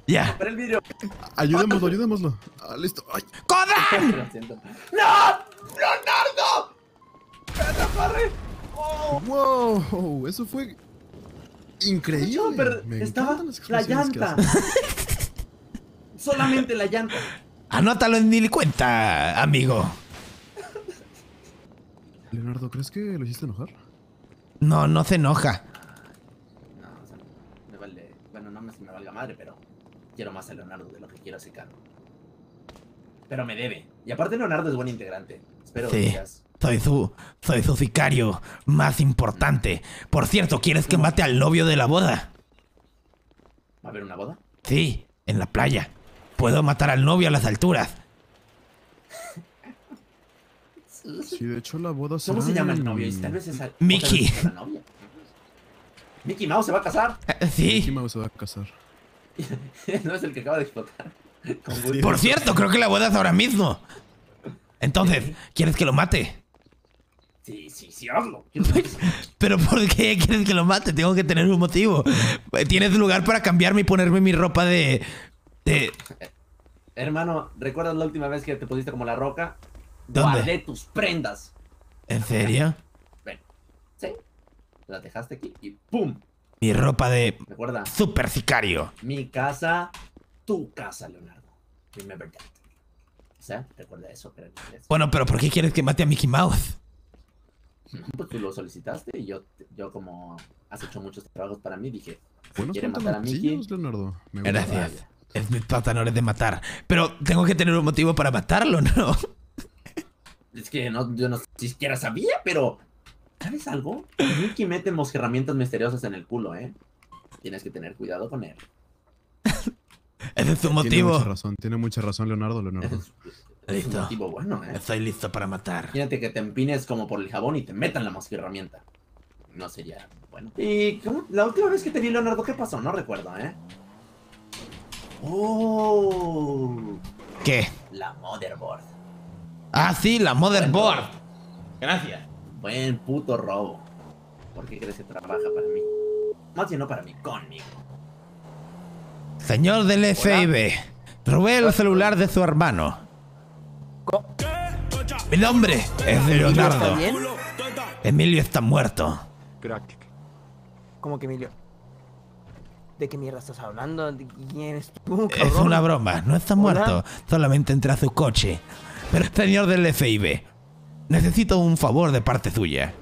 Ya. Romper el vidrio. Ayudémoslo, ayudémoslo. Ah, listo. Ay. ¡Codan! Lo siento. ¡No! ¡Leonardo! ¡Pedro, corre! ¡Oh! Wow, eso fue increíble. Chopper, Me estaba encantan las la explosiones que llanta. haces. Solamente la llanta. Anótalo en mi cuenta, amigo. Leonardo, ¿crees que lo hiciste enojar? No, no se enoja. No, o sea, me vale. Bueno, no me valga madre, pero quiero más a Leonardo de lo que quiero a Sicano. Pero me debe. Y aparte, Leonardo es buen integrante. Espero que Sí. digas. Soy su sicario más importante. Por cierto, ¿quieres que mate al novio de la boda? ¿Va a haber una boda? Sí, en la playa. Puedo matar al novio a las alturas. Sí, de hecho la boda será ¿Cómo se llama el en- novio? Y tal vez es Mickey. otra vez es la novia. Mickey Mouse se va a casar. Mickey Sí. Mouse se va a casar. No es el que acaba de explotar. Con Woody. Por cierto, creo que la boda es ahora mismo. Entonces, ¿quieres que lo mate? Sí, hazlo. ¿Pero por qué quieres que lo mate? Tengo que tener un motivo. ¿Tienes lugar para cambiarme y ponerme mi ropa de... Hermano, ¿recuerdas la última vez que te pusiste como la roca? ¿Dónde? Guardé tus prendas. ¿En serio? Ven. Sí. Las dejaste aquí y ¡pum! Mi ropa de Recuerda, super sicario. mi casa, tu casa, Leonardo. Remember that. O sea, recuerda eso, pero en inglés. Bueno, pero ¿por qué quieres que mate a Mickey Mouse? Pues tú lo solicitaste y yo como has hecho muchos trabajos para mí, dije, Buenos ¿quiere matar a Mickey? pantaloncillos, Leonardo. Me gusta. Gracias. Es mis pantalones de matar. Pero tengo que tener un motivo para matarlo, ¿no? Es que no, yo no siquiera sabía, pero... ¿Sabes algo? Mickey mete herramientas misteriosas en el culo, ¿eh? Tienes que tener cuidado con él. Ese es su Tiene motivo. tiene mucha razón, Leonardo. Es un Listo. motivo bueno, ¿eh? Estoy listo para matar. Imagínate que te empines como por el jabón y te metan la herramienta. No sería bueno. Y ¿cómo? La última vez que te vi, Leonardo, ¿qué pasó? No recuerdo, ¿eh? Oh, ¿Qué? la motherboard. Ah, sí, la motherboard. Gracias. Buen puto robo. ¿Por qué crees que trabaja para mí? Más bien no para mí, conmigo. Señor del FIB, robé el celular de su hermano. Mi nombre es Leonardo. ¿Está bien? Emilio está muerto. ¿Cómo que Emilio? ¿De qué mierda estás hablando? ¿De quién eres tú, Es cabrón? una broma, no está Hola. muerto. Solamente entré a su coche. Pero señor del FIB, necesito un favor de parte suya.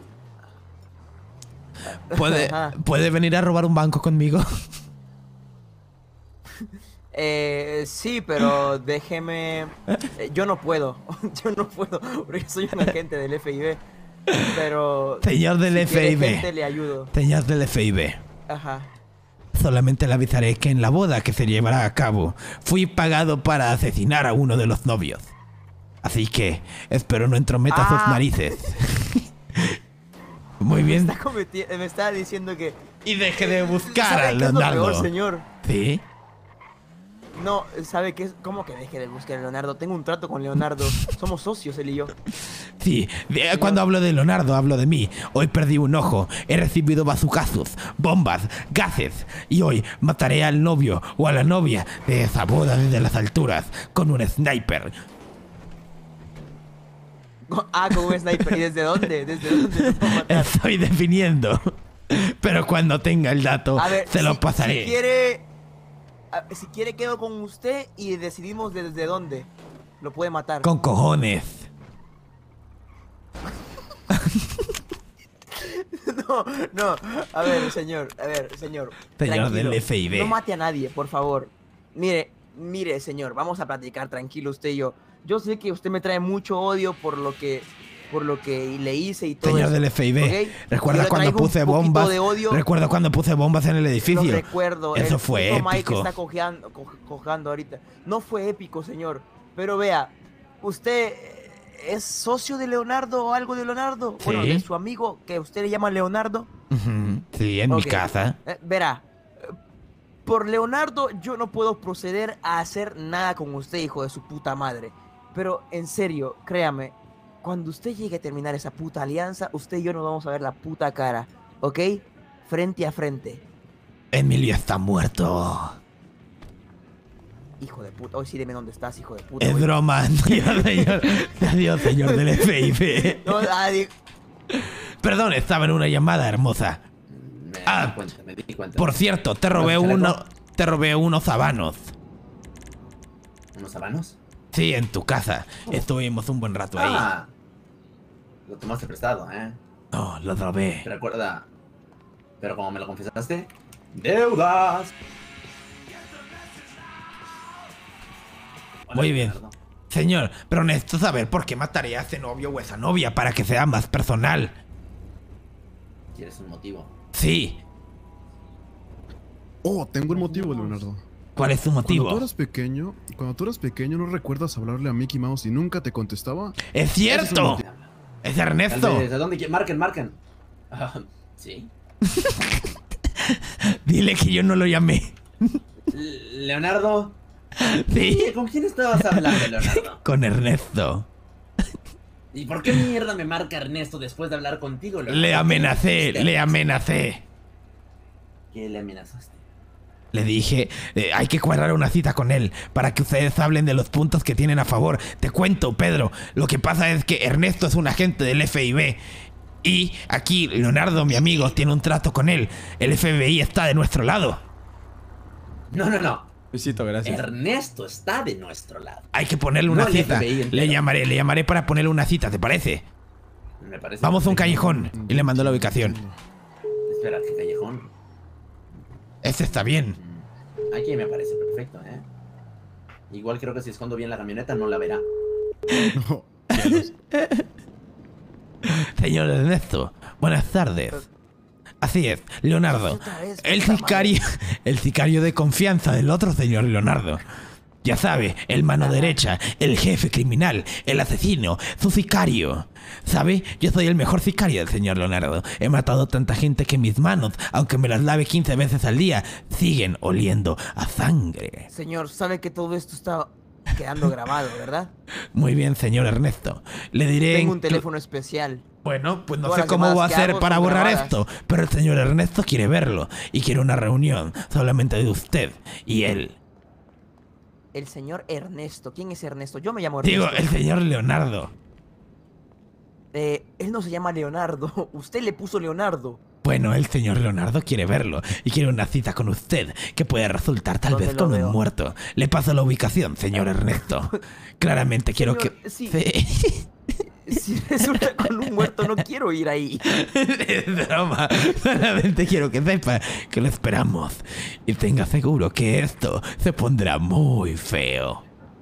Ajá. ¿Puede venir a robar un banco conmigo? Sí, pero déjeme... yo no puedo. Yo no puedo, porque soy un agente del FIB. Pero... Señor del si quiere FIB. gente, le ayudo. Señor del FIB. Ajá. Solamente le avisaré que en la boda que se llevará a cabo fui pagado para asesinar a uno de los novios. Así que espero no entrometa sus narices. Muy bien. Me está diciendo que... Y deje de buscar ¿Sabe a qué es lo Leonardo. peor, señor? ¿Sí? No, ¿sabe qué es? ¿Cómo que deje de buscar a Leonardo? Tengo un trato con Leonardo. Somos socios, él y yo. Sí. Cuando hablo de Leonardo, hablo de mí. Hoy perdí un ojo. He recibido bazucazos, bombas, gases. Y hoy mataré al novio o a la novia de esa boda desde las alturas con un sniper. Ah, con un sniper. ¿Y desde dónde? ¿Desde dónde lo puedo matar? Estoy definiendo. Pero cuando tenga el dato, A ver, se lo pasaré. Si quiere quedo con usted y decidimos desde dónde lo puede matar. Con cojones. No. A ver, señor. Señor Tranquilo. del FIB. No mate a nadie, por favor. Mire, señor. Vamos a platicar tranquilo usted y yo. Yo sé que usted me trae mucho odio por lo que le hice y todo Señor eso. del FIB, ¿ok? ¿recuerda Yo le cuando traigo un puse poquito bombas? de odio. ¿Recuerda cuando puse bombas en el edificio? Lo recuerdo. Eso el fue puto Mike épico. está cojando ahorita. No fue épico, señor. Pero vea, usted es socio de Leonardo o algo de Leonardo. Sí. Bueno, de su amigo que usted le llama Leonardo. Ujú, sí, en mi Ok. casa. Verá, por Leonardo yo no puedo proceder a hacer nada con usted, hijo de su puta madre. Pero en serio, créame, cuando usted llegue a terminar esa puta alianza, usted y yo nos vamos a ver la puta cara, ¿ok? Frente a frente. Emilio está muerto. Hijo de puta. Hoy sí dime dónde estás, hijo de puta. Es Hoy- broma. Adiós, señor del FIB. No, Perdón, estaba en una llamada hermosa. Me di cuenta. Por cierto, te robé unos habanos. ¿Unos habanos? Sí, en tu casa. Estuvimos un buen rato ahí. Ah, lo tomaste prestado, ¿eh? No, lo robé. Recuerda, pero como me lo confesaste, deudas. Hola, Muy bien. Leonardo. Señor, pero necesito saber por qué mataría a ese novio o esa novia para que sea más personal. ¿Quieres un motivo? Sí. Oh, tengo un motivo, Leonardo. ¿Cuál es su Cuando tú motivo? eras pequeño, ¿no recuerdas hablarle a Mickey Mouse y nunca te contestaba? ¡Es Ese es un cierto! motivo. ¡Es Tal Ernesto! vez, ¿a dónde marquen? Ah, sí. Dile que yo no lo llamé. Leonardo. Sí. ¿Con quién estabas hablando, Leonardo? Con Ernesto. ¿Y por qué mierda me marca Ernesto después de hablar contigo, Leonardo? Le amenacé, le amenacé. ¿Qué le amenazaste? Le dije, hay que cuadrar una cita con él para que ustedes hablen de los puntos que tienen a favor. Te cuento, Pedro, lo que pasa es que Ernesto es un agente del FIB. Y aquí Leonardo, mi amigo, tiene un trato con él. El FBI está de nuestro lado. No. Luisito, gracias. Ernesto está de nuestro lado. Hay que ponerle No una el cita. FBI entero. Le llamaré para ponerle una cita, ¿te parece? Me parece. Vamos a un perfecto. callejón y le mando la ubicación. Espera, ¿qué callejón? Este está bien. Aquí me parece perfecto, ¿eh? Igual creo que si escondo bien la camioneta no la verá. No, cielos. Señor Ernesto, buenas tardes. Así es, Leonardo. Otra vez, El puta sicario de confianza del otro señor Leonardo. Ya sabe, el mano derecha, el jefe criminal, el asesino, su sicario. ¿Sabe? Yo soy el mejor sicario del señor Leonardo. He matado tanta gente que mis manos, aunque me las lave 15 veces al día, siguen oliendo a sangre. Señor, sabe que todo esto está quedando grabado, ¿verdad? Muy bien, señor Ernesto. Le diré... Tengo un teléfono especial. Bueno, pues no Todas sé las cómo voy a llamadas que hacer hago para son borrar grabadas. esto, pero el señor Ernesto quiere verlo y quiere una reunión solamente de usted y él. El señor Ernesto. ¿Quién es Ernesto? Yo me llamo Ernesto. Digo, el señor Leonardo. Él no se llama Leonardo. Usted le puso Leonardo. Bueno, el señor Leonardo quiere verlo y quiere una cita con usted que puede resultar tal ¿Dónde vez lo con un veo? muerto. Le paso la ubicación, señor Ernesto. Claramente quiero Señor, que... sí. Sí. Si resulta con un muerto, no quiero ir ahí. Es broma. Solamente quiero que sepa que lo esperamos y tenga seguro que esto se pondrá muy feo.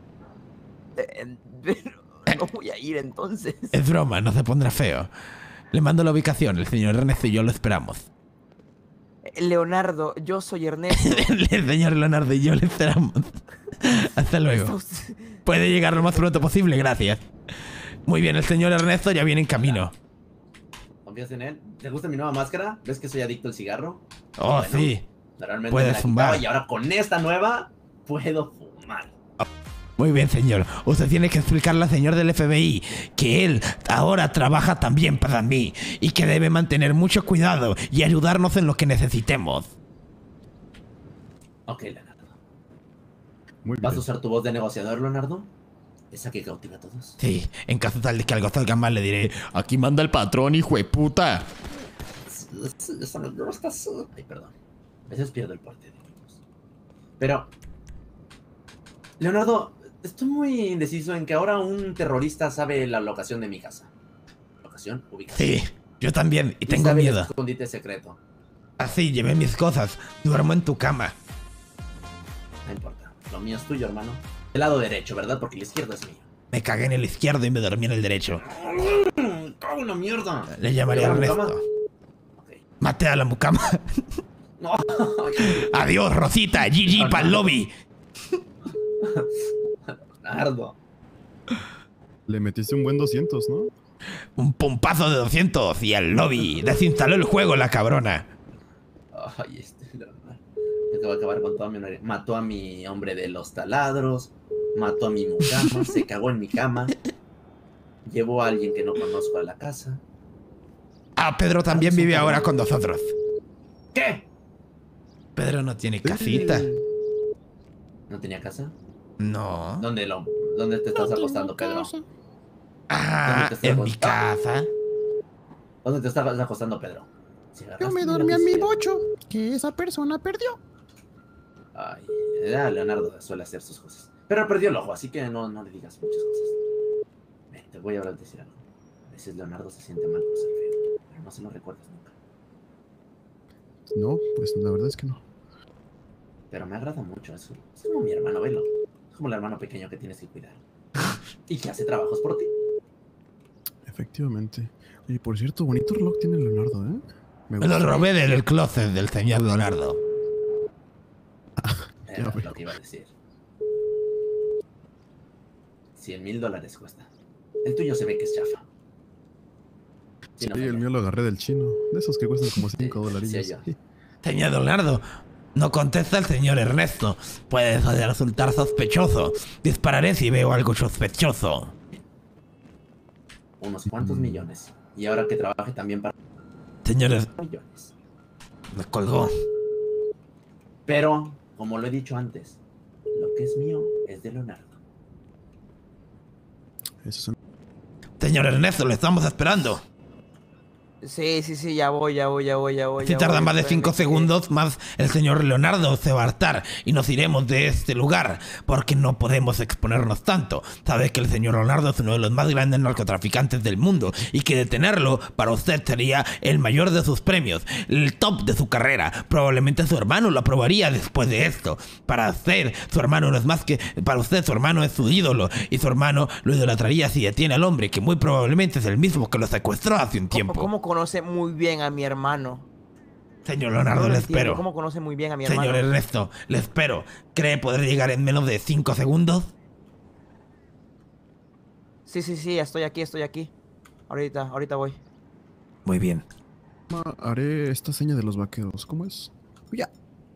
Pero no voy a ir entonces. Es broma, no se pondrá feo. Le mando la ubicación, el señor Ernesto y yo lo esperamos. Leonardo, yo soy Ernesto. El señor Leonardo y yo le esperamos. Hasta Está luego. usted- Puede llegar lo más pronto posible, gracias. Muy bien, el señor Ernesto ya viene en camino. ¿Confías en él? ¿Te gusta mi nueva máscara? ¿Ves que soy adicto al cigarro? Oh, Bueno, sí. Realmente Puedes me la fumar. quitaba y ahora con esta nueva puedo fumar. Muy bien, señor. Usted tiene que explicarle al señor del FBI que él ahora trabaja también para mí y que debe mantener mucho cuidado y ayudarnos en lo que necesitemos. Ok, Leonardo. Muy ¿Vas a bien. usar tu voz de negociador, Leonardo? Esa que cautiva a todos. Sí, en caso tal de que algo salga mal le diré, aquí manda el patrón, hijo de puta. Ay, perdón. A veces pierdo el porte de equipos. Pero, Leonardo, estoy muy indeciso en que ahora un terrorista sabe la locación de mi casa. ¿Locación? Ubicación. Sí, yo también, y Y tengo sabe el miedo. escondite secreto. Así, llevé mis cosas, duermo en tu cama. No importa. Lo mío es tuyo, hermano. El lado derecho, ¿verdad? Porque el izquierdo es mío. Me cagué en el izquierdo y me dormí en el derecho. ¡Cago en la mierda! Le llamaré a ¿Lleva mi Ernesto. cama? Ok. Maté a la mucama. No. Adiós, Rosita, GG pa'l lobby. Leonardo. Le metiste un buen 200, ¿no? Un pompazo de 200 y al lobby. Desinstaló el juego, la cabrona. Ay, Leonardo. Yo te voy a acabar con toda mi honor. Mató a mi hombre de los taladros. Mató a mi mucama. Se cagó en mi cama. Llevó a alguien que no conozco a la casa. Ah, Pedro también vive ahora con nosotros. ¿Qué? Pedro no tiene casita. ¿No tenía casa? No. ¿Dónde te estás acostando, Pedro? Ah, ¿Dónde te en estás mi casa. ¿Dónde te estás acostando, Pedro? Si Yo agarraste me un dormí en mi lapicero. bocho, que esa persona perdió. Ay, Leonardo suele hacer sus cosas. Pero perdió el ojo, así que no le digas muchas cosas. Ven, te voy a hablar decir algo. A veces Leonardo se siente mal por ser feo, pero no se lo recuerdas nunca. No, pues la verdad es que no. Pero me agrada mucho eso. Es como mi hermano, velo. Es como el hermano pequeño que tienes que cuidar. Y que hace trabajos por ti. Efectivamente. Oye, por cierto, bonito reloj tiene Leonardo, ¿eh? Me lo robé del closet del señor Leonardo. Era veo. lo que iba a decir. $100,000 cuesta. El tuyo se ve que es chafa. Sí, no el falla. mío lo agarré del chino. De esos que cuestan como 5 Sí, dolarillos. yo. Señor Leonardo, no contesta el señor Ernesto. Puede resultar sospechoso. Dispararé si veo algo sospechoso. Unos cuantos millones. Y ahora que trabaje también para Señores, millones. me colgó. Pero, como lo he dicho antes, lo que es mío es de Leonardo. Eso es un... Señor Ernesto, le estamos esperando. Sí, ya voy. Si tarda más de 5 segundos, más el señor Leonardo se va a hartar y nos iremos de este lugar, porque no podemos exponernos tanto. Sabe que el señor Leonardo es uno de los más grandes narcotraficantes del mundo y que detenerlo para usted sería el mayor de sus premios, el top de su carrera. Probablemente su hermano lo aprobaría después de esto. Para usted, su hermano no es más que... Para usted, su hermano es su ídolo y su hermano lo idolatraría si detiene al hombre, que muy probablemente es el mismo que lo secuestró hace un tiempo. ¿Cómo conoce muy bien a mi hermano? Señor Leonardo, No lo le entiendo. espero. ¿Cómo conoce muy bien a mi Señor hermano? Ernesto, le espero. ¿Cree poder llegar en menos de 5 segundos? Sí, estoy aquí. Ahorita voy. Muy bien. Haré esta seña de los vaqueros. ¿Cómo es? Ya.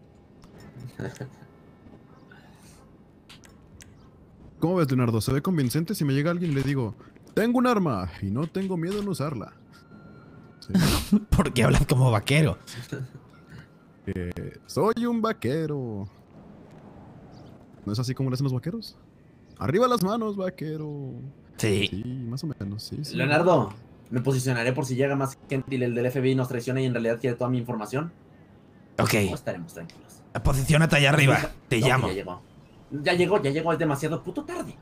¿Cómo ves, Leonardo? ¿Se ve convincente si me llega alguien y le digo, tengo un arma y no tengo miedo en usarla? Sí. ¿Por qué hablas como vaquero? Soy un vaquero. ¿No es así como le hacen los vaqueros? Arriba las manos, vaquero. Sí. Sí, más o menos, sí. Leonardo, me posicionaré por si llega más gente y el del FBI nos traiciona y en realidad quiere toda mi información. Ok. No estaremos tranquilos. Posiciónate allá arriba. Te No, llamo. Ya llegó, es demasiado puto tarde.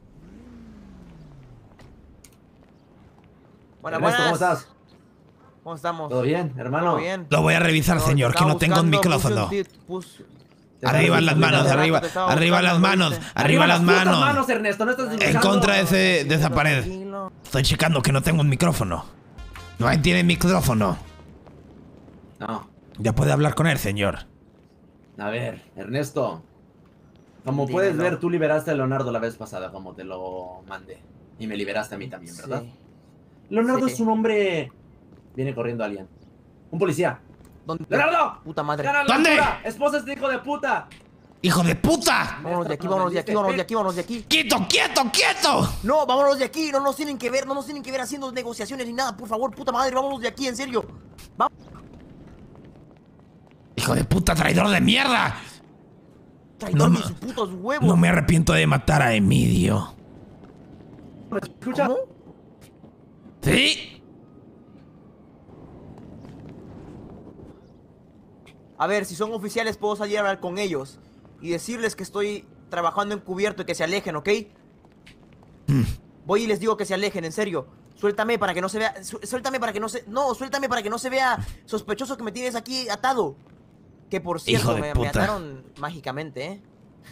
Buenas, Ernesto, ¿cómo estás? ¿Cómo estamos? ¿Todo bien, hermano? ¿Todo bien? Lo voy a revisar, señor, que no tengo un micrófono. Arriba las manos, arriba las manos, arriba las manos. Ernesto, no estás En escuchando. contra de esa pared. Tranquilo. Estoy checando que no tengo un micrófono. No tiene micrófono. No, Ya puede hablar con él, señor. a ver, Ernesto. Como Dímelo. puedes ver, tú liberaste a Leonardo la vez pasada, como te lo mandé. Y me liberaste a mí también, ¿verdad? Sí. Leonardo Sí. es un hombre... Viene corriendo alguien. Un policía. ¿Dónde? ¡Leonardo! Puta madre. ¡Gana la ¿Dónde? altura! ¡Esposa este hijo de puta! ¡Hijo de puta! Vámonos de aquí. Vámonos de aquí. ¡Quieto, quieto, quieto! No, vámonos de aquí. No nos tienen que ver haciendo negociaciones ni nada. Por favor, puta madre, vámonos de aquí, en serio. ¡Hijo de puta, traidor de mierda! Traidor No, de sus putos huevos. No me arrepiento de matar a Emidio. ¿Me escucha? ¿Cómo? ¿Sí? A ver, si son oficiales puedo salir a hablar con ellos y decirles que estoy trabajando encubierto y que se alejen, ¿ok? Voy y les digo que se alejen, en serio. Suéltame para que no se vea... Suéltame para que no se... No, suéltame para que no se vea sospechoso que me tienes aquí atado. Que por cierto, Hijo de me puta. ataron mágicamente, ¿eh?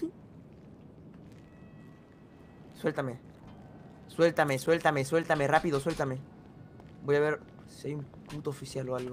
Suéltame. Suéltame, rápido, suéltame. Voy a ver si hay un puto oficial o algo.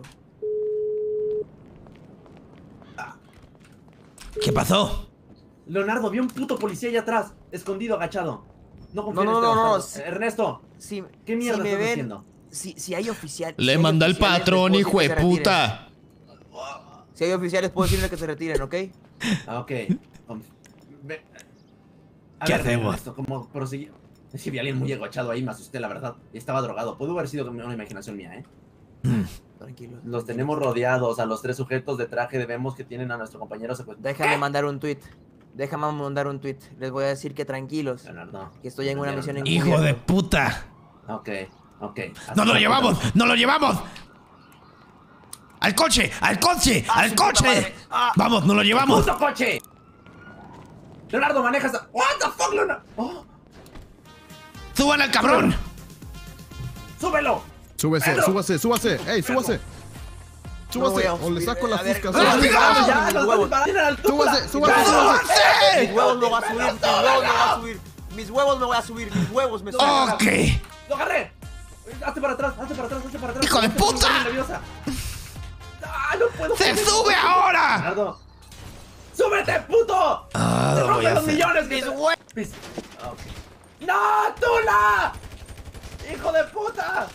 ¿Qué pasó? Leonardo, vi un puto policía allá atrás, escondido, agachado. No confío No, en este no, bastardo. sí. Ernesto, Si, ¿qué mierda si me estás ven, haciendo? si hay oficiales... Le manda el patrón, hijo de puta. Si hay oficiales, puedo decirle que se retiren, ¿ok? Ah, ok. Ve- A ¿Qué ver, hacemos? Ernesto, ¿cómo proseguir? Es que vi a alguien muy agachado ahí, me asusté, la verdad. Y estaba drogado. Pudo haber sido una imaginación mía, ¿eh? Tranquilo. Los tenemos rodeados, a los 3 sujetos de traje. Vemos que tienen a nuestro compañero secuestrado. Déjame mandar un tweet. Déjame mandar un tweet. Les voy a decir que tranquilos, Leonardo. que estoy en una misión en ¡Hijo de puta! Ok. ¡No lo llevamos! ¡No lo llevamos! ¡Al coche! ¡Al coche! ¡Ah, ¡Al su puta coche! madre! ¡Ah! ¡Vamos, no lo llevamos! ¡Puto coche! Leonardo, manejas. What the fuck, Leonardo. Oh, ¡Suban al cabrón! súbelo. Súbese, Pedro. súbase. ¡Ey, súbase! No voy Súbase, a o le subir, saco la a ver, fusca. ¡ah, súbase. ¡Rápido! Ya, mis nos huevos. van a tirar a la altura. Súbase. Mis huevos me voy a subir, mis huevos me voy a subir. Mis huevos me voy a subir, mis huevos me suben. ¡Ok! ¡Lo agarré! Hazte para atrás, hazte para atrás, hazte para atrás. ¡Hijo de Estoy puta! muy nerviosa. ¡Ah, no puedo! ¡Se subir! sube ahora! Leonardo. ¡Súbete, puto! Ah, ¡Te lo voy rompe a los hacer. millones! Mis huevos. Ok. ¡No, Tula! ¡Hijo de puta!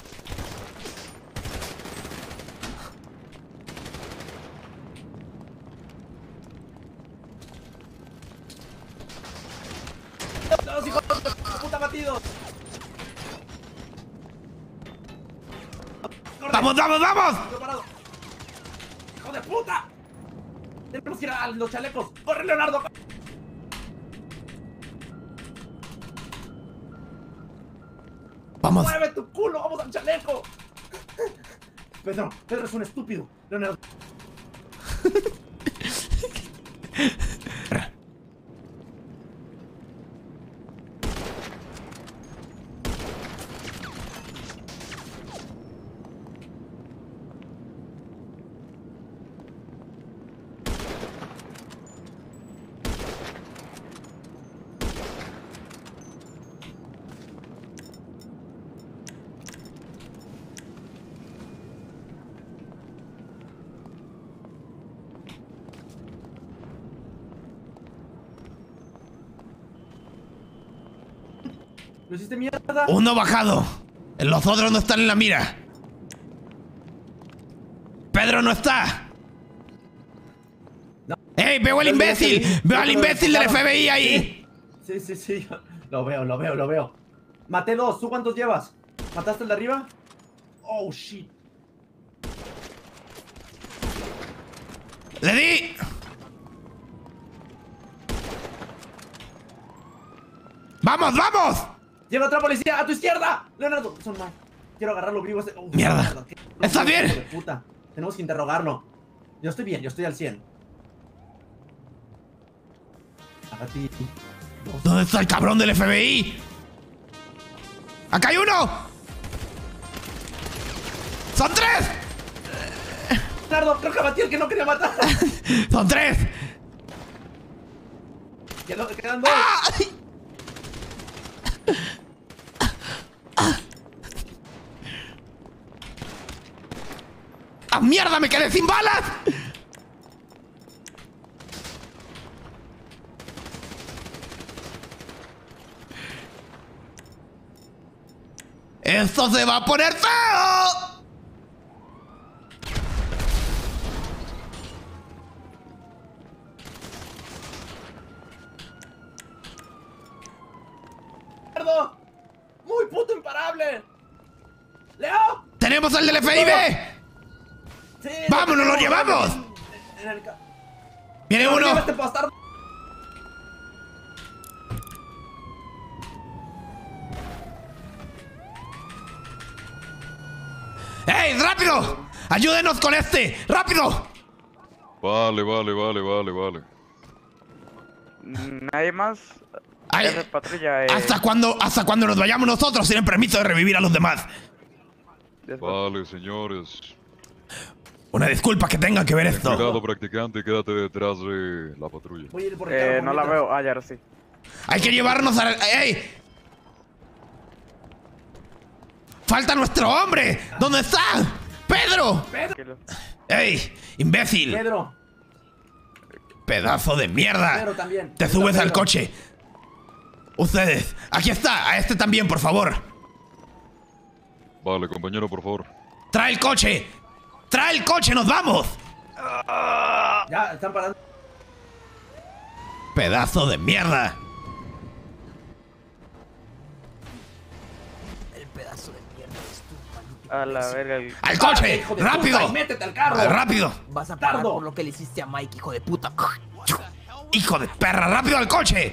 ¡Los hijos de puta batidos! ¡Corre! ¡Vamos, vamos, vamos! ¡Preparado! ¡Hijo de puta! Tenemos que ir a los chalecos. ¡Corre, Leonardo! ¡Vamos! ¡Mueve tu culo! ¡Vamos al chaleco! Pedro es un estúpido. Leonardo. ¿Lo hiciste mierda? ¡Uno bajado! Los otros no están en la mira. ¡Pedro no está! No. ¡Ey, veo al Yo imbécil! vi. ¡Veo Yo al lo imbécil del enfocaron. FBI ahí! Sí. Lo veo. Maté dos. ¿Tú cuántos llevas? ¿Mataste el de arriba? Oh, shit. ¡Le di! ¡Vamos, vamos! ¡Llega otra policía! ¡A tu izquierda! Leonardo, son más. Quiero agarrarlo vivo. Mierda. ¿Qué? ¿Estás bien? hijo de puta. Tenemos que interrogarlo. Yo estoy bien, yo estoy al 100. A ti. ¿Dónde está el cabrón del FBI? ¡Acá hay uno! ¡Son tres! Leonardo, creo que abatí al que no quería matar. ¡Son tres! Quedan dos. ¡Ay! ¡Ah, mierda! ¡Me quedé sin balas! ¡Esto se va a poner feo! Leonardo, muy puto imparable. Leo. ¡Tenemos al del FIB! Sí, ¡Vámonos, lo llevamos! ¡Viene uno! Lleva este bastardo. ¡Ey, rápido! ¡Ayúdenos con este! ¡Rápido! Vale. Nadie más. Ay, Jefe de patrulla. ¿Hasta cuando nos vayamos nosotros tienen permiso de revivir a los demás? Vale, señores. Una disculpa que tengan que ver esto. Cuidado, practicante, quédate detrás de la patrulla. Voy a ir por Ricardo. no la veo. Ah, ya ahora sí. Hay que llevarnos a... ¡Ey! ¡Falta nuestro hombre! ¿Dónde está? ¡Pedro! Tranquilo. ¡Ey! ¡Imbécil! Pedro. ¡Pedazo de mierda! Pedro también. ¡Te subes al Pedro. coche! Ustedes, aquí está, a este también, por favor. Vale, compañero, por favor. ¡Trae el coche! ¡Trae el coche, nos vamos! Ya, están parando. ¡Pedazo de mierda! El pedazo de mierda es tu A la verga. ¡Al coche! Hijo de ¡Rápido! puta, y métete al carro. ¡Rápido! Vas a pagar Tardo. por lo que le hiciste a Mike, hijo de puta. ¡Hijo de perra! ¡Rápido al coche!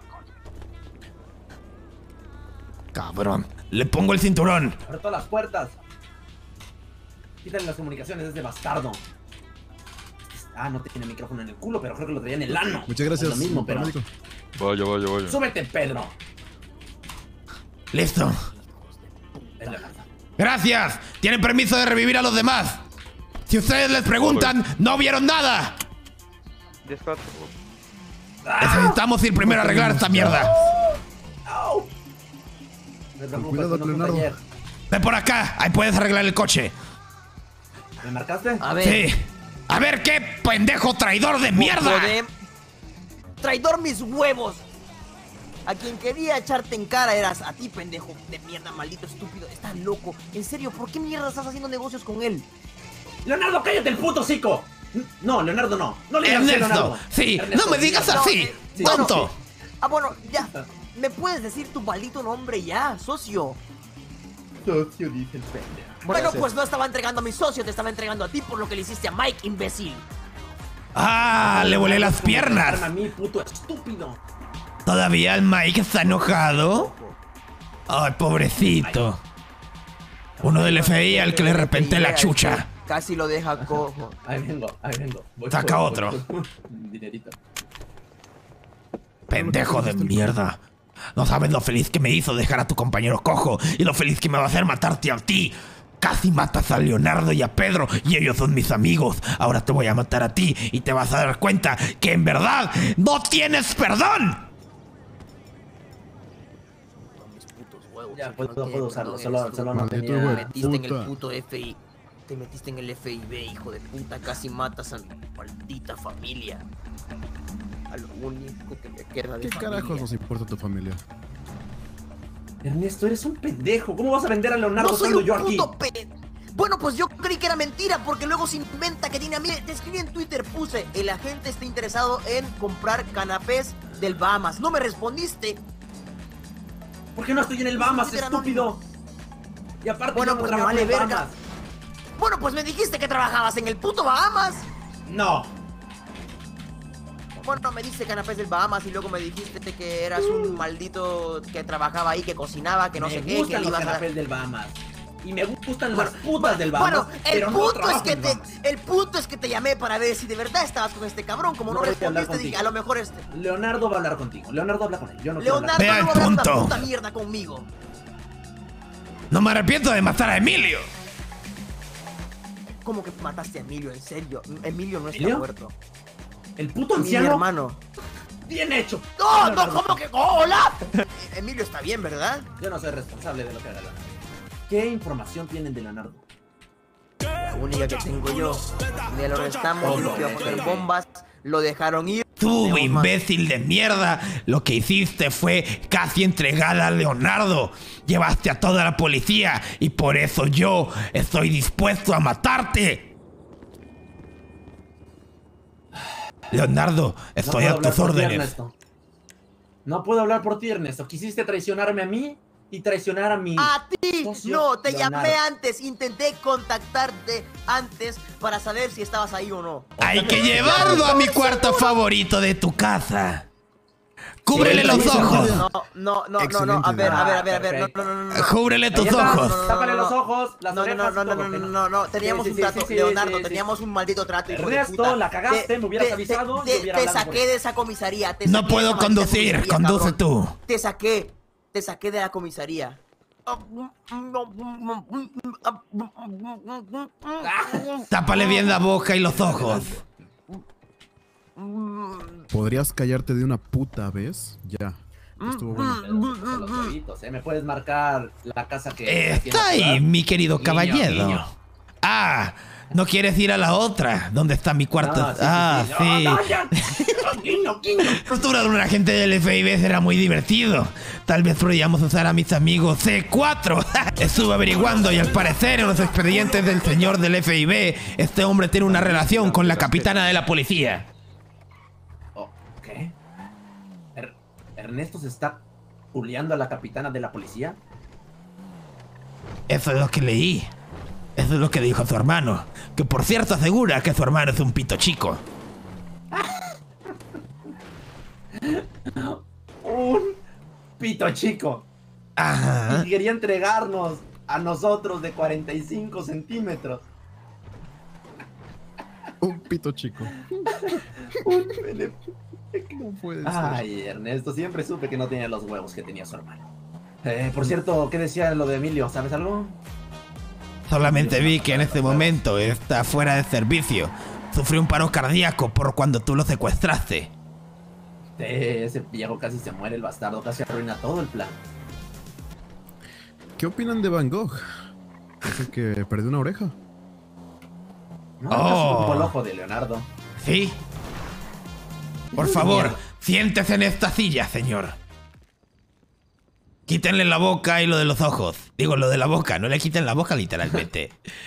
Cabrón. Le pongo el cinturón. Abre todas las puertas. Quítale las comunicaciones, es de bastardo. Ah, no tiene micrófono en el culo, pero creo que lo traía en el ano. Muchas gracias. Es lo mismo, pero... paramédico. Vaya. ¡Súbete, Pedro! Listo. Es Leonardo. Gracias. Tienen permiso de revivir a los demás. Si ustedes les preguntan, no vieron nada. 10-4. Necesitamos ir primero a arreglar esta mierda. ¡Au! Me preocupa, cuidado, conozco un Leonardo. taller. Ven por acá. Ahí puedes arreglar el coche. ¿Me marcaste? A ver. Sí. A ver qué pendejo traidor de mierda. Joder. Traidor mis huevos. A quien quería echarte en cara eras a ti, pendejo de mierda, maldito estúpido. Estás loco. En serio, ¿por qué mierda estás haciendo negocios con él? ¡Leonardo, cállate el puto hocico! No, Leonardo no. No le digas así a Ernesto. Leonardo. Sí. Ernesto, No me digas Leonardo. así. Sí. Tonto. Ah, bueno, ya. ¿Me puedes decir tu maldito nombre ya, socio? Socio, dice el pendejo. Bueno, pues no estaba entregando a mi socio, te estaba entregando a ti por lo que le hiciste a Mike, imbécil. Ah, le volé las piernas. A mí, puto estúpido. ¿Todavía el Mike está enojado? Ay, pobrecito. Uno del FBI al que le repenté la chucha. Casi lo deja cojo. Ahí vengo. Voy Saca por- otro. por- Dinerito. Pendejo de mierda. No sabes lo feliz que me hizo dejar a tu compañero cojo y lo feliz que me va a hacer matarte a ti. Casi matas a Leonardo y a Pedro y ellos son mis amigos. Ahora te voy a matar a ti y te vas a dar cuenta que en verdad no tienes perdón. Ya, puedo usarlo, solo no Maldito tenía... güey. Te metiste en el Puta. puto FI. Te metiste en el FIB, hijo de puta. Casi matas a mi maldita familia. A lo único que me queda de ¿Qué familia. carajos nos importa tu familia? Ernesto, eres un pendejo. ¿Cómo vas a vender a Leonardo No soy estando un yo aquí? puto Bueno, pues yo creí que era mentira porque luego se inventa que tiene a mí. Te escribí en Twitter, puse, el agente está interesado en comprar canapés del Bahamas. No me respondiste. ¿Por qué no estoy en el Bahamas, Twitter estúpido? Y aparte Bueno, yo no pues me trabajo vale en el verga. Bahamas. Bueno, pues me dijiste que trabajabas en el puto Bahamas. No. Bueno, me diste canapés del Bahamas y luego me dijiste que eras un maldito que trabajaba ahí, que cocinaba, que no sé Me qué, que gustan le los ibas a... canapés del Bahamas. Y me gustan las putas del Bahamas. Bueno, pero no trabajo en el Bahamas. el punto es que te llamé para ver si de verdad estabas con este cabrón. Como No no, voy a hablar respondiste, dije, contigo. a lo mejor este... Leonardo va a hablar contigo. Leonardo habla con él. Yo no quiero hablar Leonardo Vea no el va a hablar punto. esta puta mierda conmigo. No me arrepiento de matar a Emilio. ¿Cómo que mataste a Emilio? ¿En serio? Emilio no está ¿Emilio? muerto. El puto Mi anciano. hermano. Bien hecho. ¡No, no! Leonardo. ¿Cómo que? ¡Hola! Emilio está bien, ¿verdad? Yo no soy responsable de lo que haga Leonardo. ¿Qué información tienen de Leonardo? La única que tengo yo. Me lo restamos, Oh, lo que iba a poner bombas, lo dejaron ir. Tú, Tenemos más. imbécil de mierda, lo que hiciste fue casi entregar a Leonardo. Llevaste a toda la policía y por eso yo estoy dispuesto a matarte. Leonardo, estoy No a puedo tus hablar por ti, órdenes. Ernesto. No puedo hablar por ti, Ernesto. Quisiste traicionarme a mí y traicionar a mi... ¡A ti! socio No, te Leonardo. llamé antes, intenté contactarte antes para saber si estabas ahí o no. Hay que llevarlo a mi cuarto favorito de tu casa. Cúbrele Sí, los sí, sí, ojos. sí. No, no. Excelente A ver, perfecto. no. Cúbrele tus Ahí está. ojos. Tápale los ojos, las No, orejas, todo, que no. Teníamos Sí, un sí, trato, sí, sí, Leonardo, sí, sí. teníamos un maldito trato, hijo de Ernesto, puta. la cagaste, me hubieras avisado y hubiera Te hablado saqué por de esa comisaría. No puedo conducir, conduce tú. Te saqué de la comisaría. Tápale bien la boca y los ojos. ¿Podrías callarte de una puta vez? Ya. Estuvo bueno. Pero los huevitos, ¿eh? ¿Me puedes marcar la casa que... Está ahí, mi querido Guiño, caballero. guiño. Ah, ¿no quieres ir a la otra? ¿Dónde está mi cuarto? No, sí, Ah, sí. sí. No, ya. Guiño, guiño. Cultura de un agente del FIB será muy divertido. Tal vez podríamos usar a mis amigos C4. Estuve averiguando y al parecer en los expedientes del señor del FIB, este hombre tiene una relación con la capitana de la policía. Oh, ¿qué? ¿Ernesto se está juliando a la capitana de la policía? Eso es lo que leí. Eso es lo que dijo su hermano. Que por cierto asegura que su hermano es un pito chico. pito chico. Ajá. Y quería entregarnos a nosotros de 45 centímetros. Un pito chico. Un pene. No puede ser. Ay, Ernesto, siempre supe que no tenía los huevos que tenía su hermano. Por cierto, ¿qué decía lo de Emilio? ¿Sabes algo? Solamente vi que en este momento está fuera de servicio. Sufrió un paro cardíaco por cuando tú lo secuestraste. Ese viejo casi se muere, el bastardo casi arruina todo el plan. ¿Qué opinan de Van Gogh? ¿Es el que perdió una oreja? No, Oh. casi el ojo de Leonardo. ¿Sí? Por favor, siéntese en esta silla, señor. Quítenle la boca y lo de los ojos. Digo, lo de la boca, no le quiten la boca literalmente.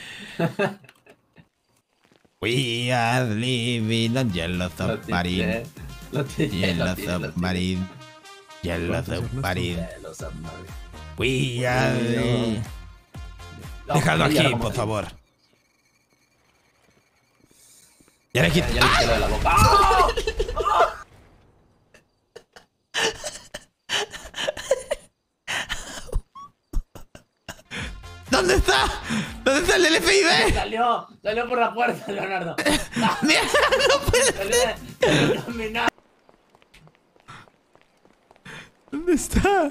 We are living on yellow submarine. Yellow submarine. Yellow submarine. We are... Dejadlo aquí, por favor. Ya le quité... Ya le quité lo de la boca. ¡Ah! ¿Dónde está? ¿Dónde está el del FIB? Salió por la puerta, Leonardo. Mira, no puede. Salió caminando. ¿Dónde está?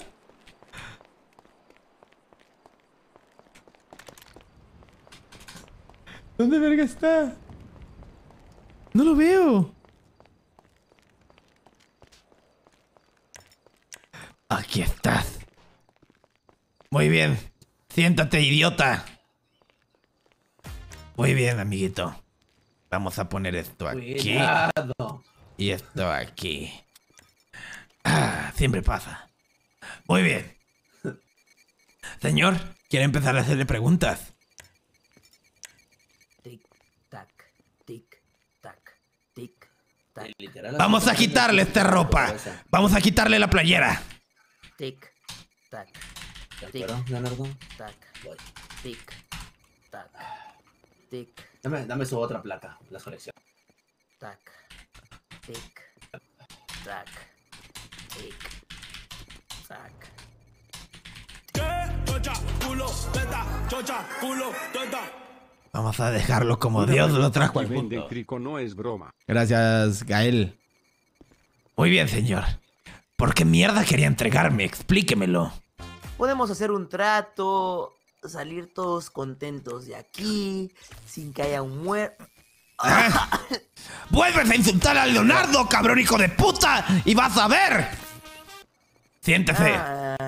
¿Dónde verga está? No lo veo. Aquí estás. Muy bien. Siéntate, idiota. Muy bien, amiguito. Vamos a poner esto aquí. Cuidado. Y esto aquí. Ah, siempre pasa. Muy bien. Señor, ¿quiere empezar a hacerle preguntas? Tic, tac, tic, tac, tic, tac, Literal, Vamos a quitarle esta ropa. Vamos a quitarle la playera. tic, tac, ¿De acuerdo, Leonardo? tac, tic, tac, tic, Dame su otra placa, la colección. tac, tic, tac, tic, tac. Vamos a dejarlo como Dios lo trajo al Vende mundo. crico no es broma. Gracias, Gael. Muy bien, señor. ¿Por qué mierda quería entregarme? Explíquemelo. Podemos hacer un trato, salir todos contentos de aquí, sin que haya un muerto. ¡Vuelves a insultar a Leonardo, cabrón hijo de puta! ¡Y vas a ver! Siéntese.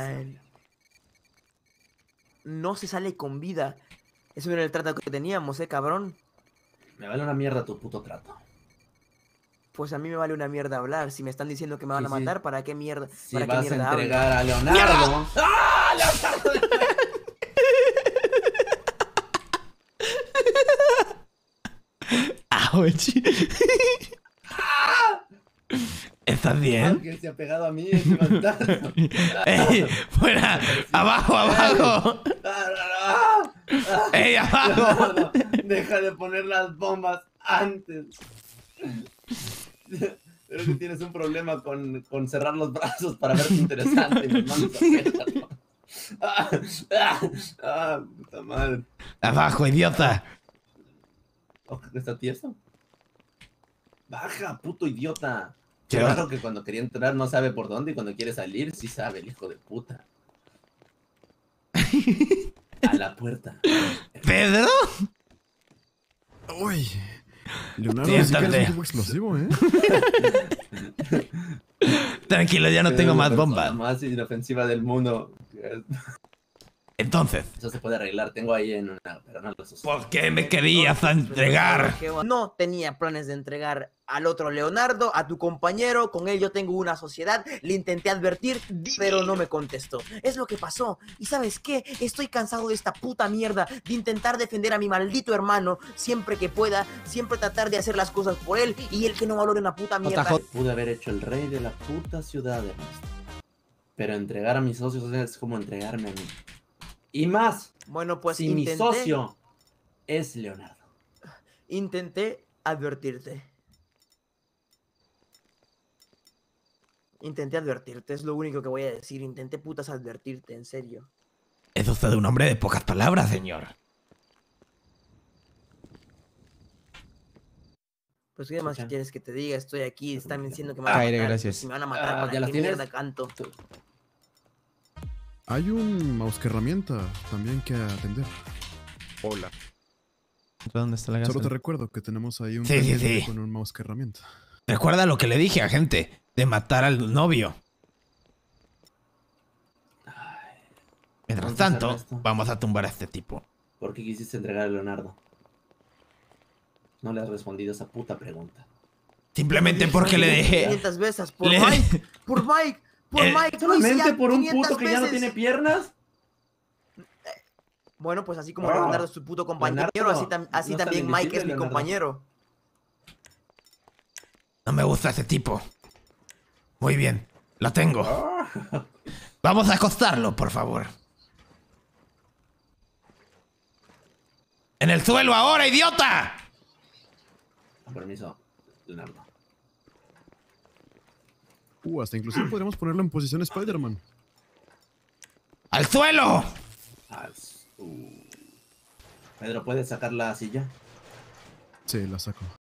No se sale con vida. Eso era el trato que teníamos, cabrón. Me vale una mierda tu puto trato. Pues a mí me vale una mierda hablar. Si me están diciendo que me van a Sí, sí. matar, ¿para qué mierda? Si ¿Para qué vas a mierda hablo? entregar a Leonardo. ¡Ah! ¡Leonardo! ¡Auch! ¿Estás bien? Que se ha pegado a mí ese bastardo. ¡Ey! ¡Fuera! ¡Abajo, abajo! ¡Ey, abajo! Leonardo, deja de poner las bombas antes. Creo que tienes un problema con cerrar los brazos para verte interesante y mis manos apretas, ¿no? Puta madre. ¡Abajo, idiota! Ojo, ¿está tieso? Baja, puto idiota. ¿Qué? Claro que cuando quería entrar no sabe por dónde y cuando quiere salir sí sabe, el hijo de puta. A la puerta. ¿Pedro? Uy. Leonardo, sí que Siéntate. eres un tipo explosivo, ¿eh? Tranquilo, ya no tengo más La bombas. más inofensiva del mundo. Entonces, Eso se puede arreglar. Tengo ahí en una, pero no lo uso. ¿por qué me querías entregar? No tenía planes de entregar al otro Leonardo, a tu compañero. Con él yo tengo una sociedad. Le intenté advertir, pero no me contestó. Es lo que pasó. ¿Y sabes qué? Estoy cansado de esta puta mierda. De intentar defender a mi maldito hermano siempre que pueda. Siempre tratar de hacer las cosas por él. Y él que no valore una puta mierda. Pude haber hecho el rey de la puta ciudad, Ernesto. Pero entregar a mis socios es como entregarme a mí. Y más, Bueno, pues si mi socio es Leonardo. intenté advertirte. Intenté advertirte, es lo único que voy a decir. Intenté putas advertirte, en serio. Es usted un hombre de pocas palabras, señor. Pues qué más Escucha. quieres que te diga, estoy aquí, están diciendo que me Ah, van a Caire, matar. gracias. Si me van a matar, Ah, ¿para ¿ya las qué tienes? mierda canto? Hay un mouse que herramienta también que atender. Hola. ¿Dónde está la Solo te gasa? recuerdo que tenemos ahí un Sí, sí, pendiente sí. con un mouse que herramienta. Recuerda lo que le dije a gente de matar al novio. Mientras Entonces, tanto, Ernesto. vamos a tumbar a este tipo. ¿Por qué quisiste entregar a Leonardo? No le has respondido esa puta pregunta. Simplemente porque le dejé... 500 veces, por le- Mike, por Mike, por Eh, Mike. lo hice ¿Solamente ya por un 500 puto que ya no veces. tiene piernas? Bueno, pues así como Ah. Leonardo es su puto compañero, Leonardo, así, así no es tan también Mike invisible, es mi Leonardo. compañero. No me gusta ese tipo. Muy bien, lo tengo. Ah. Vamos a acostarlo, por favor. ¡En el suelo ahora, idiota! Con permiso, Leonardo. Hasta inclusive podríamos ponerlo en posición Spider-Man. ¡Al suelo! Ah, Pedro, ¿puedes sacar la silla? Sí, la saco.